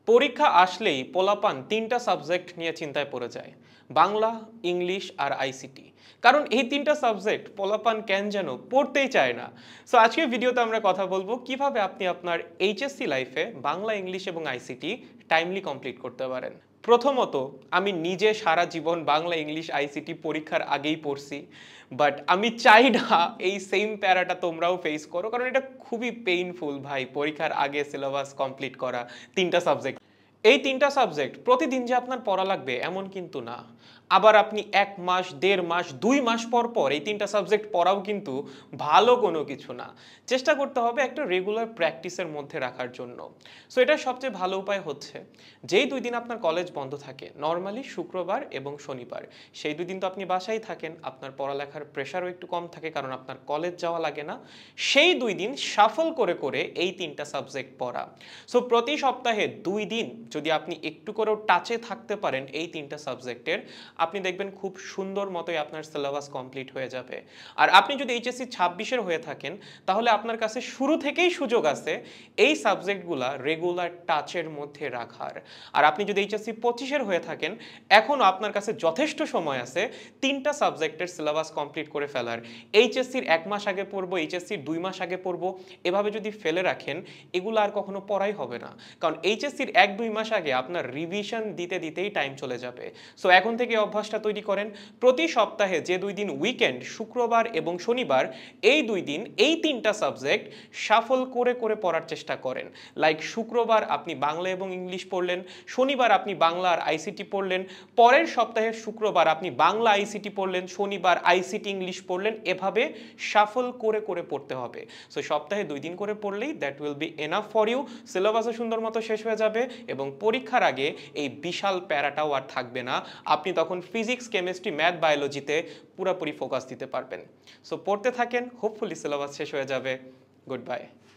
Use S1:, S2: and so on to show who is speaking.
S1: পরীক্ষা আসলেই পোলাপান তিনটা সাবজেক্ট নিয়ে চিন্তায় পড়ে যায়, বাংলা, ইংলিশ আর আইসিটি। কারণ এই তিনটা সাবজেক্ট পোলাপান কেন যেন পড়তেই চায় না। সো আজকের ভিডিওতে আমরা কথা বলবো কিভাবে আপনি আপনার এইচএসসি লাইফে বাংলা, ইংলিশ এবং আইসিটি টাইমলি কমপ্লিট করতে পারেন। প্রথমত, আমি নিজে সারা জীবন বাংলা, ইংলিশ, আইসিটি পরীক্ষার আগেই পড়ছি, বাট আমি চাই না এই সেম প্যারাটা তোমরাও ফেস করো, কারণ এটা খুবই পেইনফুল ভাই, পরীক্ষার আগে সিলেবাস কমপ্লিট করা তিনটা সাবজেক্ট। এই তিনটা সাবজেক্ট প্রতিদিন যে আপনার পড়া লাগবে এমন কিন্তু না। আবার আপনি 1 মাস, 1.5 মাস, 2 মাস পর পর এই তিনটা সাবজেক্ট পড়াও কিন্তু ভালো কোনো কিছু না। চেষ্টা করতে হবে একটা রেগুলার প্র্যাকটিসের মধ্যে রাখার জন্য। সো এটা সবচেয়ে ভালো উপায় হচ্ছে, যেই 2 দিন আপনার কলেজ বন্ধ থাকে, নর্মালি শুক্রবার এবং শনিবার, সেই 2 দিন তো আপনি বাসায় থাকেন, আপনার পড়ালেখার প্রেশারও একটু কম থাকে কারণ আপনার কলেজ যাওয়া লাগে না। সেই 2 দিন শাফল করে করে এই তিনটা সাবজেক্ট পড়া। সো প্রতি সপ্তাহে 2 দিন যদি আপনি একটু করেও টাচে থাকতে পারেন এই তিনটা সাবজেক্টের, আপনি দেখবেন খুব সুন্দর মতোই আপনার সিলেবাস কমপ্লিট হয়ে যাবে। আর আপনি যদি এইচএসসি 26-এর হয়ে থাকেন, তাহলে আপনার কাছে শুরু থেকেই সুযোগ আছে এই সাবজেক্টগুলা রেগুলার টাচের মধ্যে রাখার। আর আপনি যদি এইচএসসি 25-এর হয়ে থাকেন, এখনও আপনার কাছে যথেষ্ট সময় আছে তিনটা সাবজেক্টের সিলেবাস কমপ্লিট করে ফেলার। এইচএসসির 1 মাস আগে পড়বো, এইচএসসির 2 মাস আগে পড়বো, এভাবে যদি ফেলে রাখেন, এগুলো আর কখনো পড়াই হবে না। কারণ এইচএসসির 1-2 মাস আগে আপনার রিভিশন দিতে দিতেই টাইম চলে যাবে। সো এখন থেকে অভ্যাসটা তৈরি করেন, প্রতি সপ্তাহে যে 2 দিন উইকেন্ড, শুক্রবার এবং শনিবার, এই 2 দিন এই তিনটা সাবজেক্ট শাফল করে করে পড়ার চেষ্টা করেন। লাইক শুক্রবার আপনি বাংলা এবং ইংলিশ পড়লেন, শনিবার আপনি বাংলা আর আইসিটি পড়লেন, পরের সপ্তাহে শুক্রবার আপনি বাংলা আইসিটি পড়লেন, শনিবার আইসিটি ইংলিশ পড়লেন, এভাবে শাফল করে করে পড়তে হবে। সো সপ্তাহে 2 দিন করে পড়লেই that will be enough for you. সিলেবাসও সুন্দর মতো শেষ হয়ে যাবে এবং পরীক্ষার আগে এই বিশাল প্যারাটাও আর থাকবে না। আপনি তখন ফিজিক্স, কেমিস্ট্রি, ম্যাথ, বায়োলজিতে পুরোপুরি ফোকাস দিতে পারবেন। সো পড়তে থাকেন, হোপফুলি সিলেবাস শেষ হয়ে যাবে। Good by.